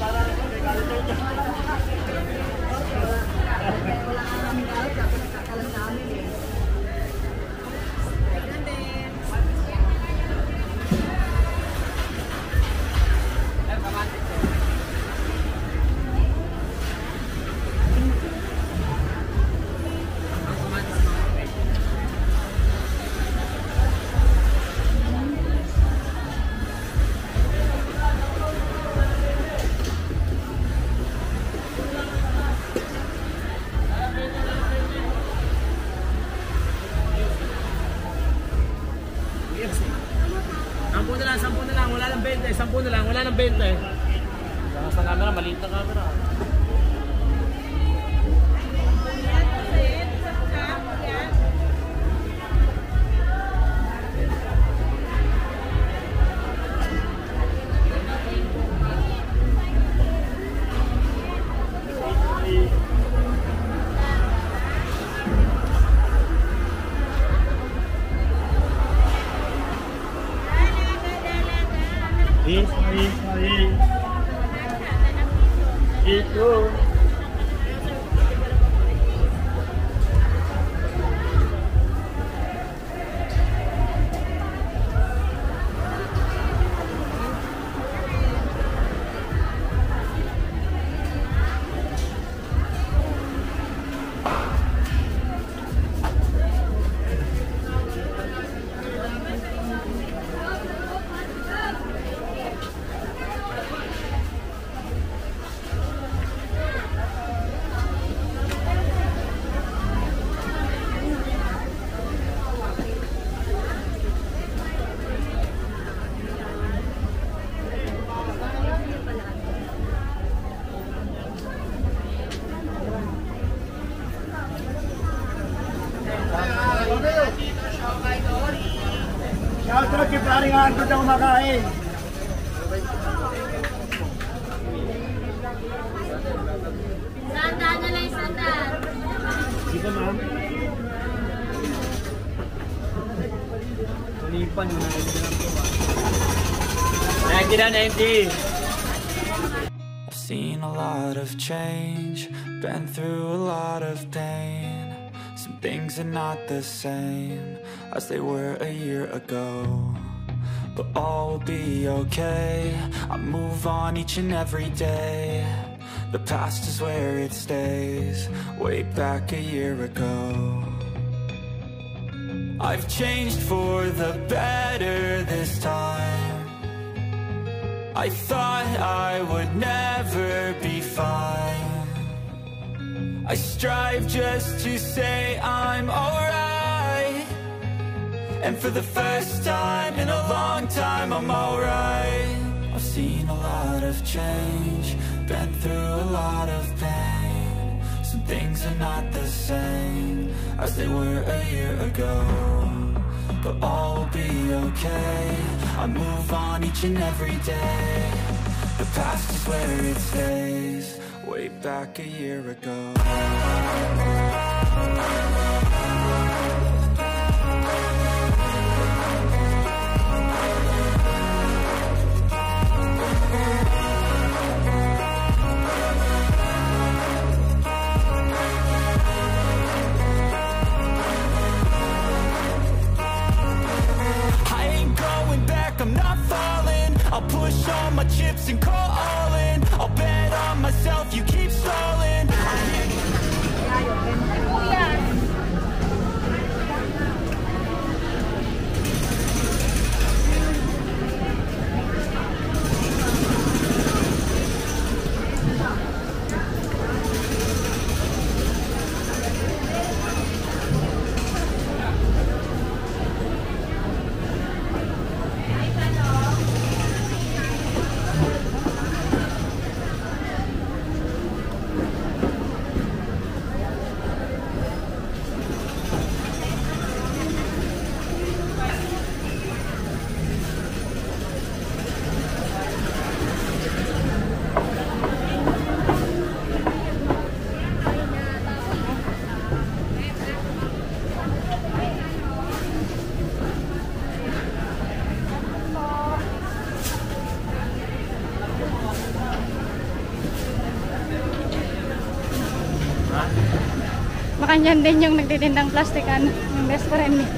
Wala nang 20. Sa camera, maliit na camera. Ito. Shoutout kay paring Arthur na kumakain. Sandaan na lang, sandaan. Sige ma'am. Tulipan mo na rin lang po. 90 na 90. I've seen a lot of change, been through a lot of pain. Some things are not the same as they were a year ago, but all will be okay. I move on each and every day. The past is where it stays, way back a year ago. I've changed for the better this time. I thought I would never be fine. I strive just to say I'm alright, and for the first time in a long time I'm alright. I've seen a lot of change, been through a lot of pain. Some things are not the same as they were a year ago, but all will be okay. I move on each and every day. The past is where it stays, way back a year ago. I'm not falling, I'll push all my chips and call all in. I'll bet on myself, you keep stalling. Baka yan din yung nagtitindang plastic ano, yung best friend niya.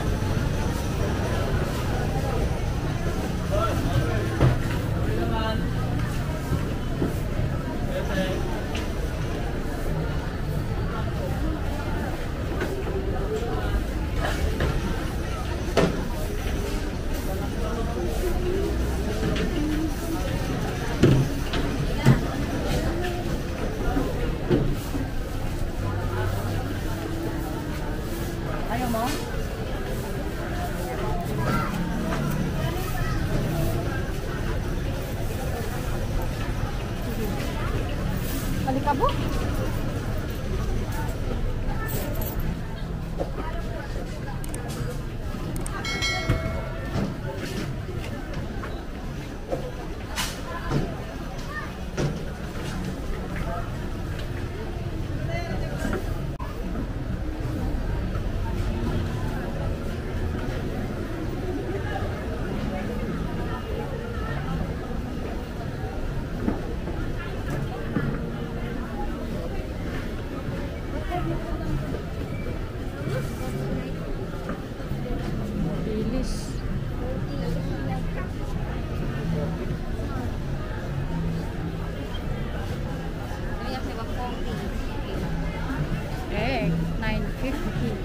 Alikabo? Egg, 9.50.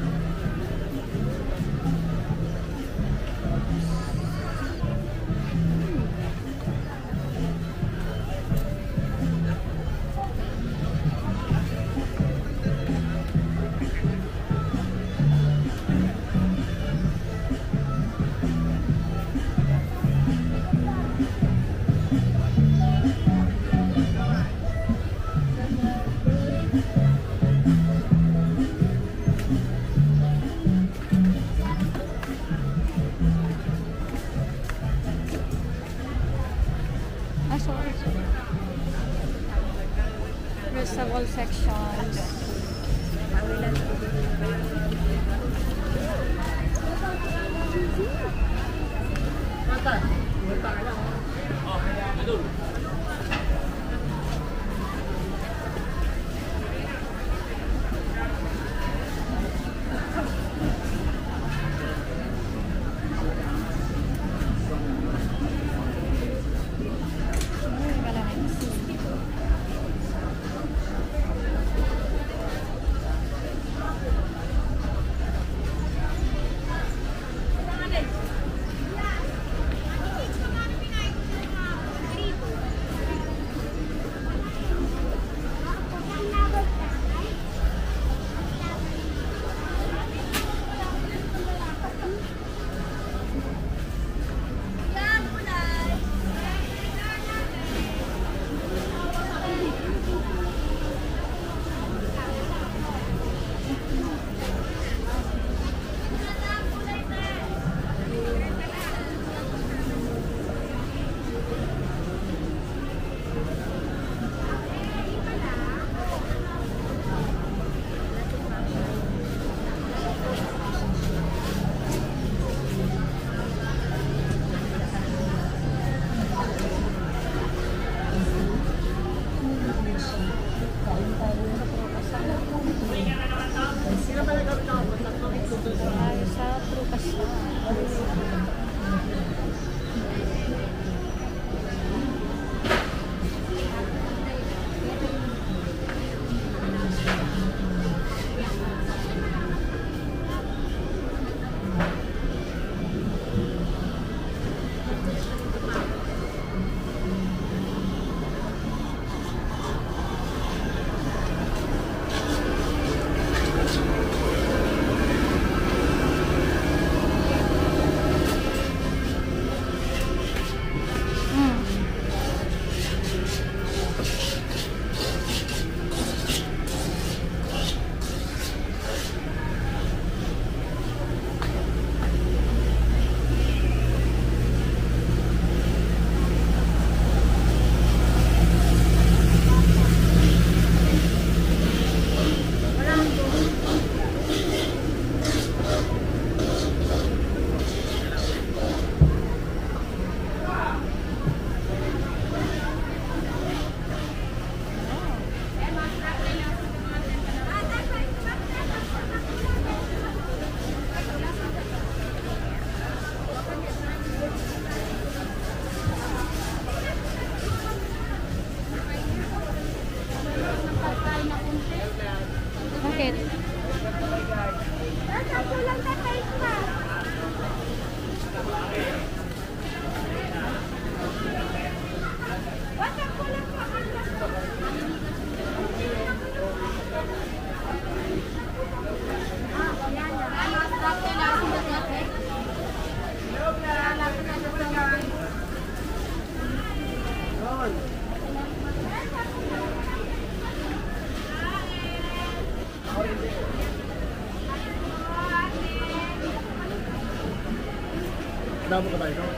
Vegetable sections. Damo ka tayo, no?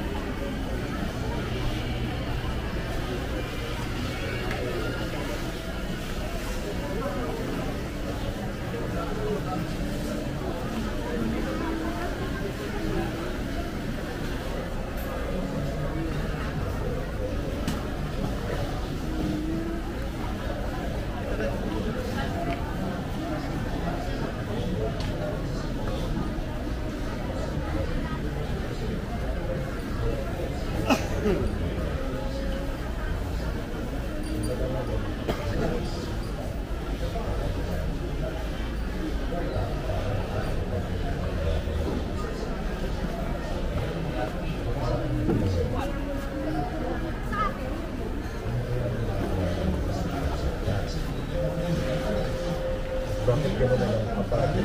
Bakit ka naman ang kapagod?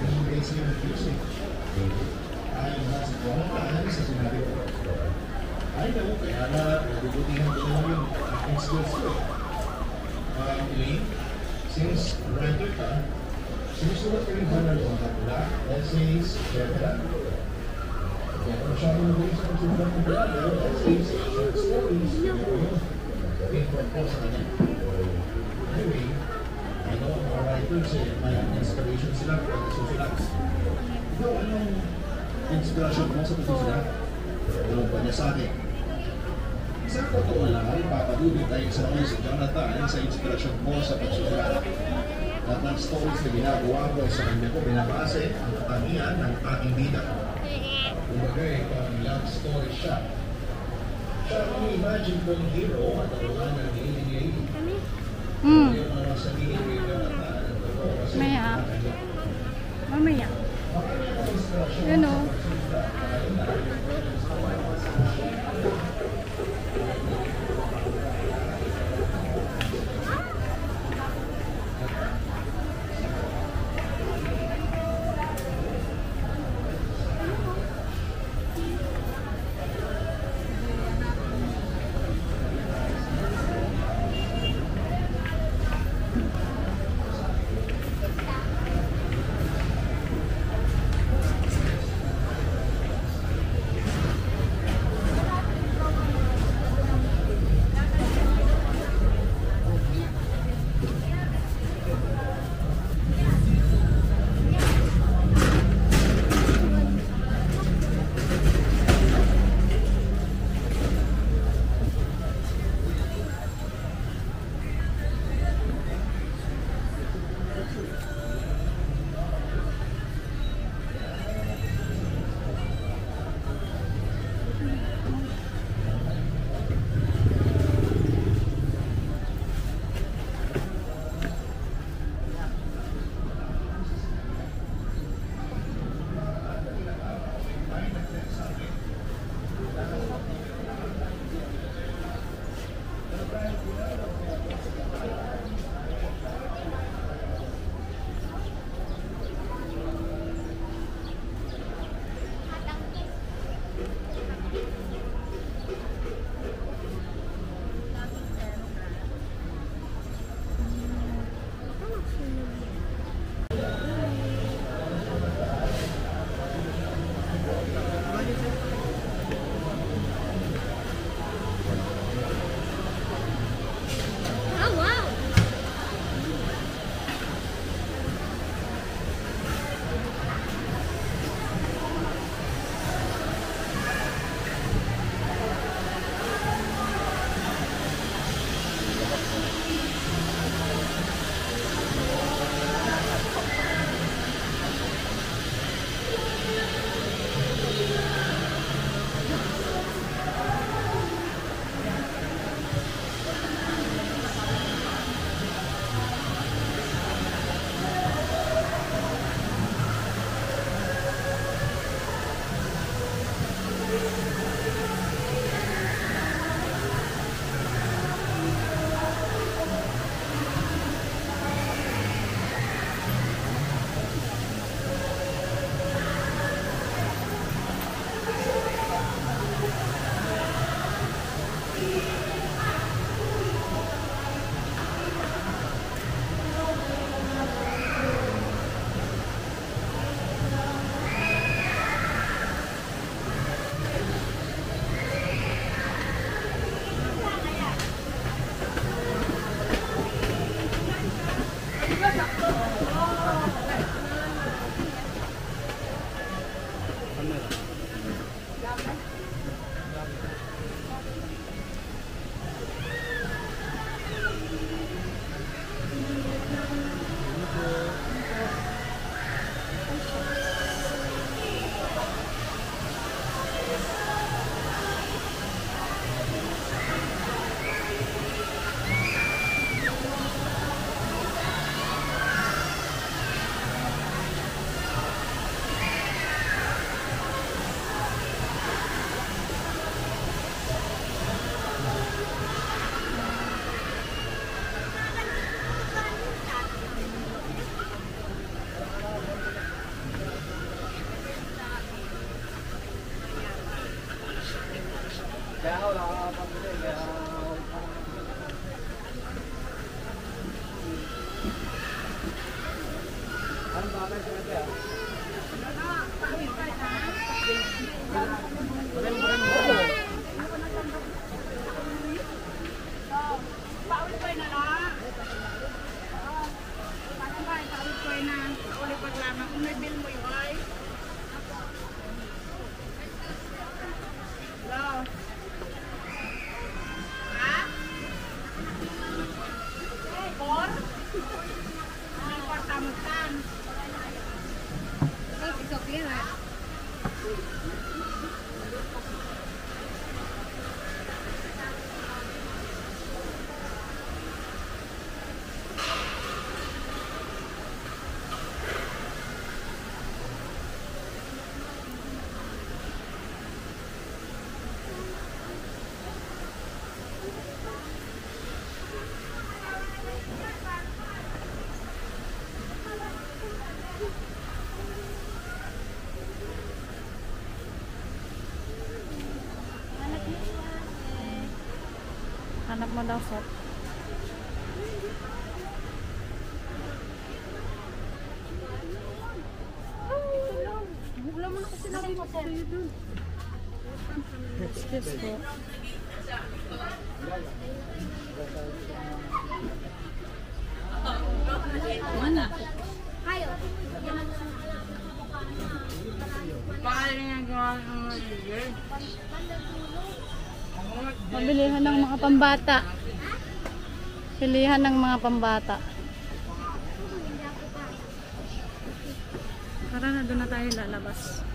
Ay, naku, kaya na bubutihan ko naman yung aking skills ko. Elaine, since writer ka, sinusulat ka rin ba ng mga pula, essays, etc.? Kaya kung masyadong magaling sa pagsulat ng pula, pero essays, short stories, important po sa kanya. Anyway, I know ang mga writers may inspiration sila kung nagsusulat. Ikaw, anong inspiration mo sa pagsusulat? Tulong pa niya sa akin. Sa totoo lang, papadulog tayo sa mga si Jonathan sa inspirasyon mo sa pagsusulat. Lahat ng stories na ginagawa ko sa kanya ko binabase ang katangian ng aking bida. Kumbaga, parang love story siya. Siya ang imagine kong hero at ang mga nag-iingay. Yung mga sabihin ni Jonathan, Maya. Mamaya. Yun o. Hanap mo daw sir. Wala mo na kasi sinabi ko sa'yo dun. Excuse po. Kayo. Pabilihan ng mga pambata. Pilihan ng mga pambata. Tara na, doon na tayo lalabas.